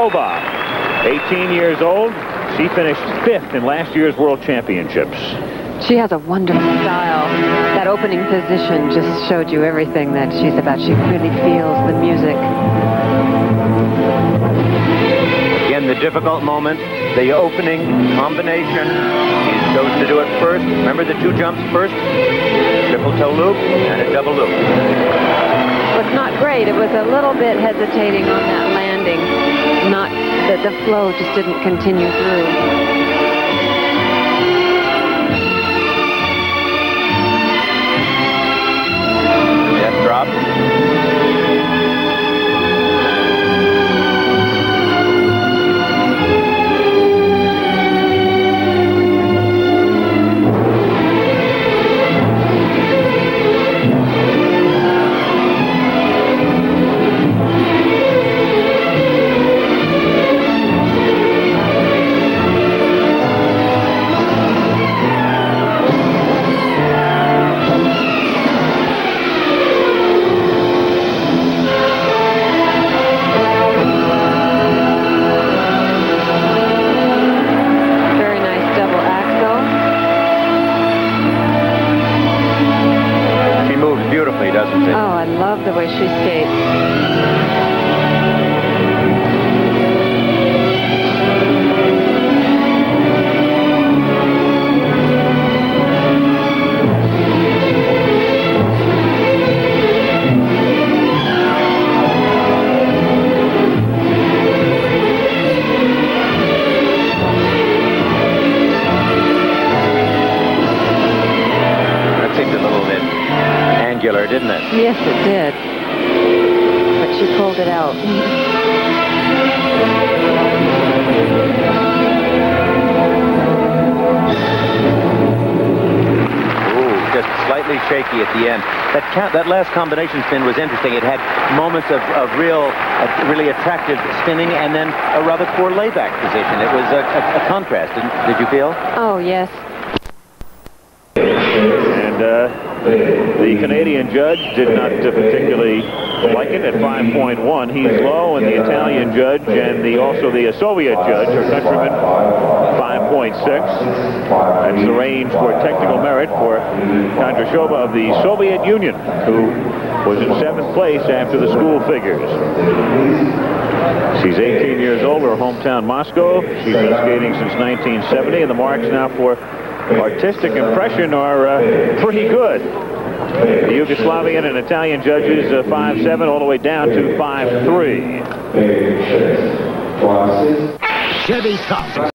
Kondrashova, 18 years old. She finished 5th in last year's World Championships. She has a wonderful style. That opening position just showed you everything that she's about. She really feels the music. Again, the difficult moment, the opening combination. She's chosen to do it first. Remember the 2 jumps first? Triple toe loop and a double loop. It was not great. It was a little bit hesitating on that landing. Not that the flow just didn't continue through. Drop. Doesn't it? Oh, I love the way she skates. That seemed a little bit angular, didn't it? Yes, it did. But she pulled it out. Ooh, just slightly shaky at the end. That last combination spin was interesting. It had moments of really attractive spinning and then a rather poor layback position. It was a contrast, did you feel? Oh, yes. And the Canadian judge did not particularly like it at 5.1. He's low, and the Italian judge and also the Soviet judge, her countryman, 5.6. That's the range for technical merit for Kondrashova of the Soviet Union, who was in 7th place after the school figures. She's 18 years old, her hometown Moscow. She's been skating since 1970, and the marks now for artistic impression are pretty good. The Yugoslavian and Italian judges 5.7 all the way down to 5.3. Chevy Cup.